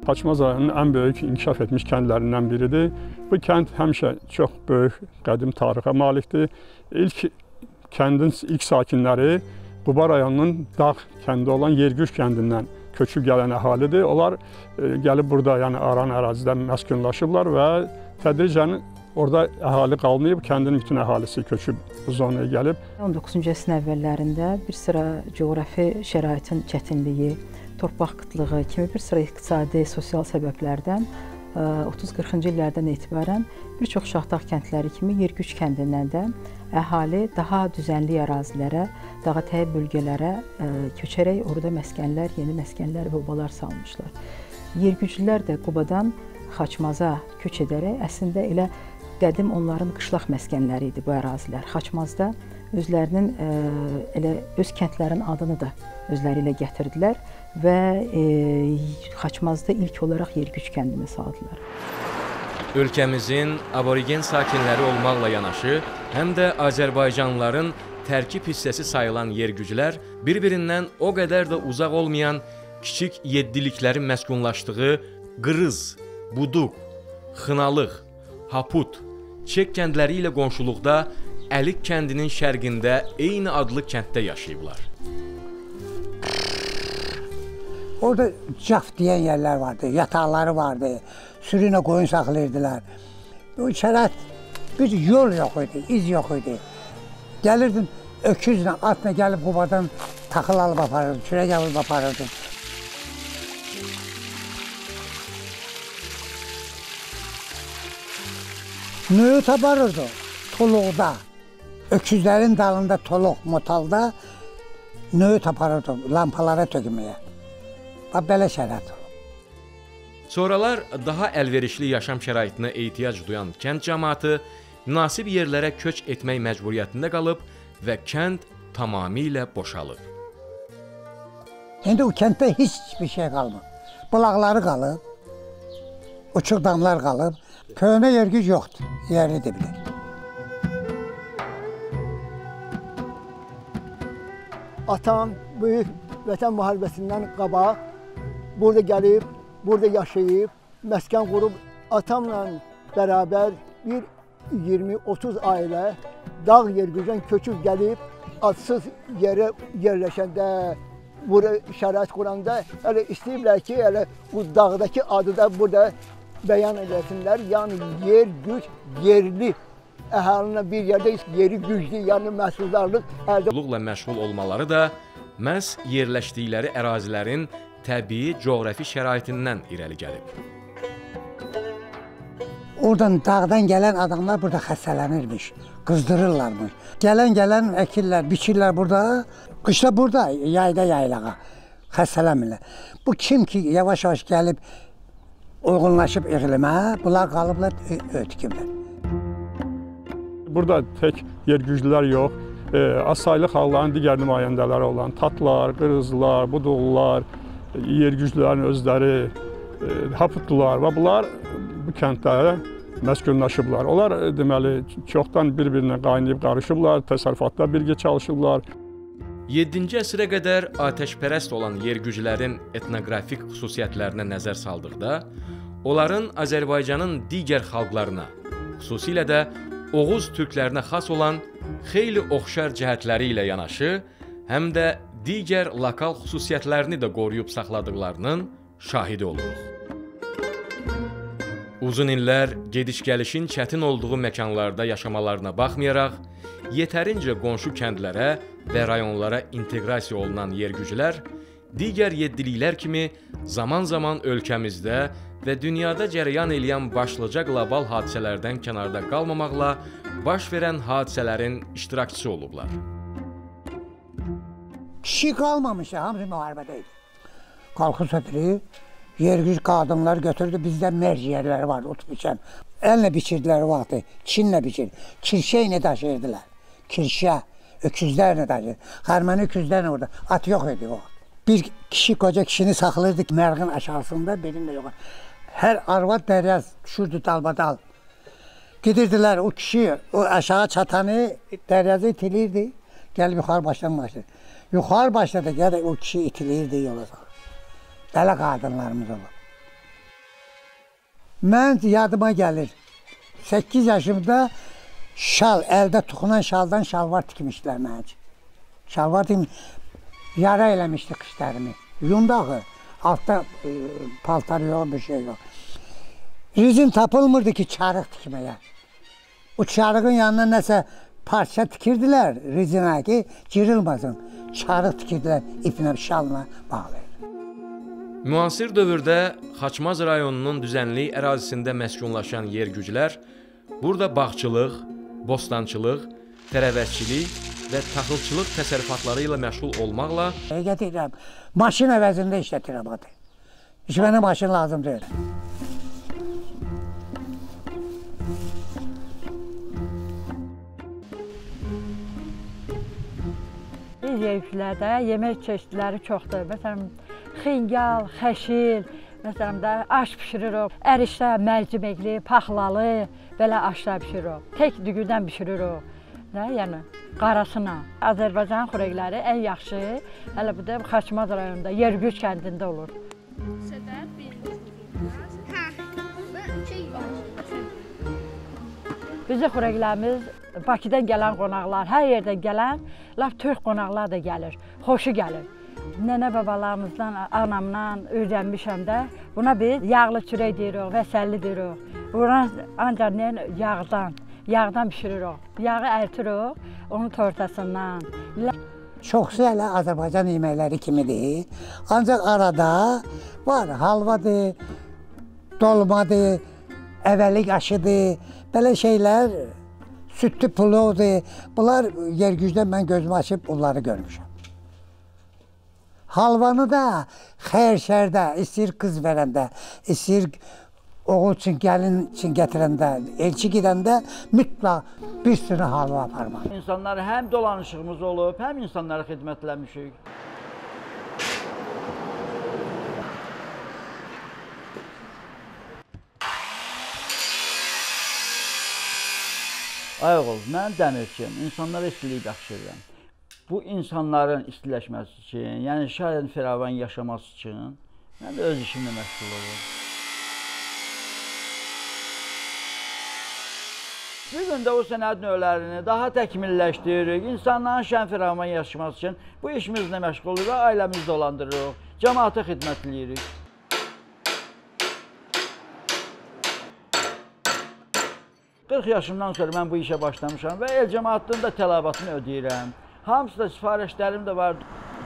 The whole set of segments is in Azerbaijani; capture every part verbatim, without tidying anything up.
Xaçmaz rayonunun ən böyük inkişaf etmiş kəndlərindən biridir. Bu kənd həmişə çox böyük qədim tarixə malikdir. İlk kəndin ilk sakinləri Quba rayonunun dağ kəndi olan Yergüc kəndindən köçüb gələn əhalidir. Onlar e, gəlib burada, yəni aran ərazidə məskunlaşıblar və tədricən orada əhali qalmayıb, kəndin bütün əhalisi köçüb bu zonaya gəlib. on doqquzuncu əsrin əvvəllərində bir sıra coğrafi şəraitin çətinliyi, torpaq qıtlığı kimi bir sıra iqtisadi, sosial səbəblərdən otuz qırxıncı illərdən etibarən bir çox şahdağ kəndləri kimi Yergüc kəndindən də əhali daha düzənli ərazilərə, dağətəyi bölgələrə köçərək orada məskənlər, yeni məskənlər və obalar salmışlar. Yergüclülər də Qubadan Xaçmaza köç edərək əslində elə qədim onların qışlaq məskənləri idi bu ərazilər. Xaçmazda özlərinin elə öz kəndlərin adını da özləri ilə gətirdilər və e, Xaçmazda ilk olaraq Yergüc kəndini saldılar. Ölkəmizin aborigen sakinləri olmaqla yanaşı, həm də Azərbaycanlıların tərkib hissəsi sayılan yergüclər bir-birindən o qədər də uzaq olmayan kiçik yeddiliklərin məskunlaşdığı Qırız, Buduq, Xınalıq, Haput, Çek kəndləri ilə qonşuluqda Əlik kəndinin şərqində eyni adlı kənddə yaşayıblar. Orada caf deyən yerlər vardı, yataqları vardı, sürünə qoyun saxlayırdılar. O şərait, bir yol yox idi, iz yox idi. Gəlirdin, öküzlə, atla gəlib Qubadan taxıl alıb aparırdın, çörək alıb aparırdın. Nöğü tabarırdı, toluqda. Öküzlərin dalında toluq, motalda nöğü taparırdı, lampalara tökməyə. Bax, belə şərait olub. Sonralar daha əlverişli yaşam şəraitinə ehtiyac duyan kənd cəmaatı münasib yerlərə köç etmək məcburiyyətində qalıb və kənd tamamilə boşalıb. İndi o kənddə heç bir şey qalmır. Bulaqları qalıb, uçuq damlar qalıb, köhnə Yergüc yoxdur, yerini də bilir. Atam Böyük Vətən müharibəsindən qabaq burada gəlib, burada yaşayıb, məskən qurub, atamla bərabər bir iyirmi otuz ailə dağ Yergücdən köçüb gəlib, adsız yerə yerləşəndə, burada şərait quranda hələ istəyiblər ki, hələ bu dağdakı adı da burada bəyan edəsinlər. Yəni Yergüc, yerli əhalinin bir yerdə yeri güclü, yəni məhsuldarlıq əldə olmaqla məşğul olmaları da məhz yerləşdikləri ərazilərin təbii coğrafi şəraitindən irəli gəlib. Oradan dağdan gələn adamlar burada xəstələnirmiş, qızdırırlarmış. Gələn-gələn əkirlər, biçirlər burada, qışda burada, yayda yaylağa xəstələnmirlər. Bu kim ki, yavaş-yavaş gəlib, uyğunlaşıb iqlimə, bunlar qalıblar ötkümlər. Burada tək yergüclülər yox, e, az saylı xalqların digər nümayəndələri olan Tatlar, Qırızlar, Buduqlar, yergüclülərin özləri, e, Haputlular və bunlar bu kənddə məskunlaşıblar. Onlar e, deməli çoxdan bir-birinə qaynayıb qarışıblar, təsərrüfatda birgə çalışıblar. yeddinci əsrə qədər atəşpərəst olan yergüclərin etnoqrafik xüsusiyyətlərinə nəzər saldıqda, onların Azərbaycanın digər xalqlarına, xüsusilə də Oğuz türklərinə xas olan xeyli oxşar cəhətləri ilə yanaşı, həm də digər lokal xüsusiyyətlərini də qoruyub saxladıqlarının şahidi oluruq. Uzun illər gediş-gəlişin çətin olduğu məkanlarda yaşamalarına baxmayaraq, yetərincə qonşu kəndlərə və rayonlara inteqrasiya olunan yergüclər, digər yeddiliklər kimi zaman-zaman ölkəmizdə və dünyada cərəyan eləyən başlıca qlobal hadisələrdən kənarda qalmamaqla baş verən hadisələrin iştirakçısı olublar. Kişi qalmamış, hamısı müharibədə idi. Qalxız ötürü, yergüc qadınlar götürdü, bizdə merc yerləri vardı, ot biçən. Əllə biçirdilər o vaxtı, çinlə biçirdi. Kirşə ilə daşıyırdılar, kirşə, öküzlərlə daşıyırdı. Xərməni öküzlərlə orada, at yox idi o vaxt. Bir kişi, qoca kişini saxlayırdı mərğin aşağısında, belində yox. Hər arvad dəryaz düşürdü dalbadal. Gidirdilər, o kişi o aşağı çatanı dəryazı itilirdi, gəlib yuxarı başdan başladı. Yuxarı başladı, gəlib o kişi itilirdi yola salır. Dələ qadınlarımız olur. Mən yadıma gəlir. səkkiz yaşımda şal, əldə toxunan şaldan şalvar tikmişdilər mənə. Şalvar tikmiş, yara eləmişdi qışlarımı. Yundağı, altda e, paltar yox, bir şey yox. Rizin tapılmırdı ki, çarıq tikməyə. O çarığın yanına nəsə parça tikirdilər rizinə ki, cırılmasın. Çarıq tikirdilər ipinə, şalına bağlayır. Müasir dövrdə Xaçmaz rayonunun düzənlik ərazisində məskunlaşan yergüclər burada bağçılıq, bostançılıq, tərəvəzçilik və taxılçılıq təsərrüfatları ilə məşğul olmaqla Gətirəm, maşın əvəzində işlətirəm adı. Heç mənə maşın lazım deyil. Biz yergülərdə yemək çeşidləri çoxdur. Məsələn, xingal, xəşil, məsələn də aş bişiririk. Ərişdə mərciməkli, paxlalı, belə aşlar bişiririk. Tək dügüdən bişiririk. Nə, yəni qarasına. Azərbaycan xörəkləri ən yaxşı hələ bu da Xaçmaz rayonunda, Yergüc kəndində olur. Bizim xörəklərimiz Bakıdan gələn qonaqlar, hər yerdən gələn, laf türk qonaqlar da gəlir, xoşu gəlir. Nənə babalarımızdan, anamdan öyrənmişəm də, buna biz yağlı çörək deyirik, vəsəlli deyirik. Buna ancaq yağdan, yağdan bişiririk. Yağı ərtirik, onun tortasından. Çoxsu hələ Azərbaycan yeməkləri kimidir. Ancaq arada var, halvadır, dolmadır, əvəlik aşıdır, belə şeylər, sütlü pulovdur. Bunlar yergücdə mən gözümü açıb bunları görmüşəm. Halvanı da xəyir-şərdə, istəyir qız verəndə, istəyir oğul üçün, gəlin üçün gətirəndə, elçi gedəndə mütləq bir sürü halva aparmaq. İnsanlara həm dolanışığımız olub, həm insanlara xidmətləmişik. Ayıq ol, mən dəmirçiyim, insanlara istilik bəxşirəm. Bu insanların istiləşməsi üçün, yəni şairən firavan yaşaması üçün mən də öz işimlə məşğul olum. Bir gün də o sənət növlərini daha təkmilləşdiririk, insanların şən firavan yaşaması üçün bu işimizlə məşğul oluruq və ailəmizi dolandırırıq, cəmaata xidmət edirik. qırx yaşımdan sonra mən bu işə başlamışam və el cəmaatının da tələbatını ödəyirəm. Hamısı da sifarişlərim də var.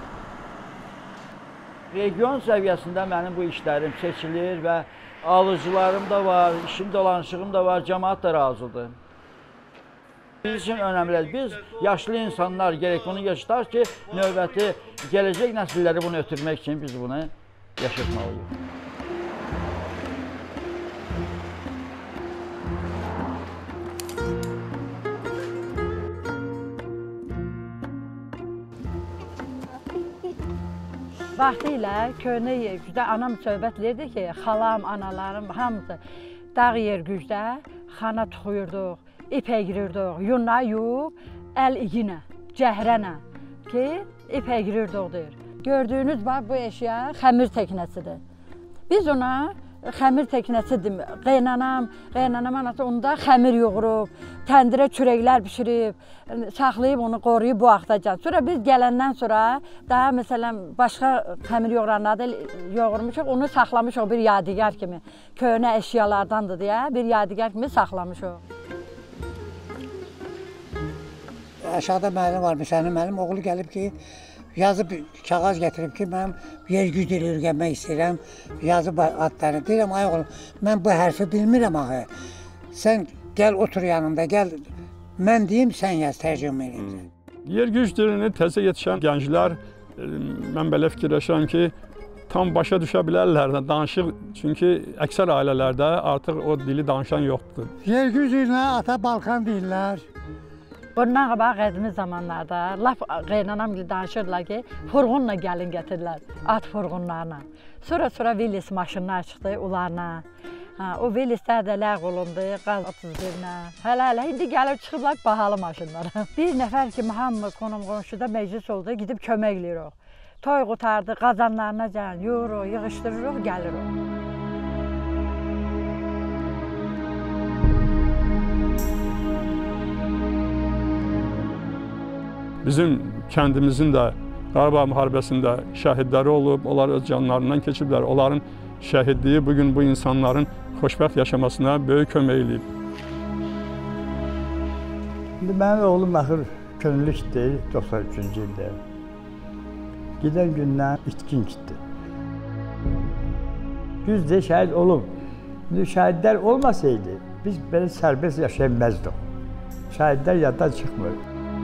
Region səviyyəsində mənim bu işlərim seçilir və alıcılarım da var, işim dolanışığım da var, cəmaat da razıdır. Biz üçün önəmlidir. Biz yaşlı insanlar gerək bunu yaşadaq ki, növbəti gələcək nəsilləri bunu ötürmək üçün biz bunu yaşatmalıyıq. Vaxtilə köhnə yergücdə anam söhbət edirdi ki, xalam, analarım, hamısı dağ yergücdə xana tuxuyurduq, ip əgirirdik, yunna yuyub, əl iginə, cəhrənə ki, ip əgirirdik deyir. Gördüyünüz bax, bu eşya xəmir təknəsidir. Biz ona xəmir təknəsidir. Qaynanam, qaynanam anası onda xəmir yoğurub, təndirə çörəklər bişirib, saxlayıb onu qoruyub bu vaxtacan. Sonra biz gələndən sonra daha məsələn başqa xəmir yoğuranları da yoğurmuşuq, onu saxlamışıq bir yadigar kimi. Köhnə əşyalardandır deyə bir yadigar kimi saxlamışıq. Aşağıda müəllim var, müsəllim müəllim, oğlu gəlib ki, yazıb kağız gətirib ki, mən yergüc dili öyrənmək istəyirəm, yazıb adlarını. Deyirəm, ay oğlum, mən bu hərfi bilmirəm axı. Sən gəl otur yanında, gəl, mən deyim, sən yaz, tərcümə edin. Yergüc dilini təzə yetişən gənclər, mən belə fikirləşirəm ki, tam başa düşə bilərlər də danışıq, çünki əksər ailələrdə artıq o dili danışan yoxdur. Yergüc dilinə ata Balkan deyirlər. Bundan qabaq qədimi zamanlarda laf qaynanam gibi danışırdılar ki, furğunla gəlin gətirdilər, at furğunlarına. Sonra sonra Willis maşınlar çıxdı onlarla. Ha, o Willislər də ləğv olundu, qaz otuz birinə. Hələ-hələ indi gəlib çıxıblar bahalı maşınlara. Bir nəfər kimi hamımız qonum-qonşuda məclis oldu, gidib kömək edirik. Toy qutardı, qazanlarına can, yoruruq, yığışdırırıq, gəlirik. bizim kəndimizin də Qarabağ müharibəsində şəhidləri olub, onlar öz canlarından keçiblər. Onların şəhidliyi bugün bu insanların xoşbəxt yaşamasına böyük kömək eləyib. Şimdi mənim oğlum axır könüllükdür doxsan üçüncü ildə. Gedən gündən itkin gitti. Düzdür, şəhid olub. Şimdi şəhidlər olmasaydı, biz belə sərbəst yaşayamazdık. Şəhidlər yaddan çıxmır.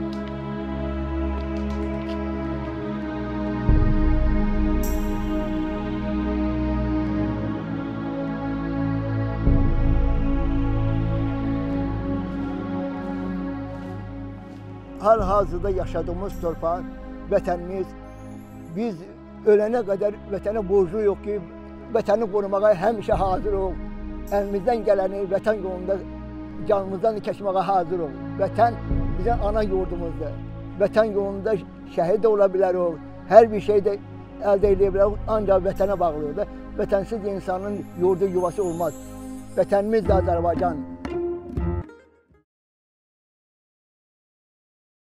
Hal-hazırda yaşadığımız torpaq, vətənimiz, biz ölənə qədər vətənə borcluyuq ki, vətəni qorumağa həmişə hazırıq. Əlimizdən gələni vətən yolunda canımızdan keçməyə hazırıq. Vətən bizim ana yurdumuzdur. Vətən yolunda şəhid də ola bilərik, hər bir şey də əldə edə bilərik, ancaq vətənə bağlıdır. Vətənsiz insanın yurdu, yuvası olmaz. Vətənimiz də Azərbaycan.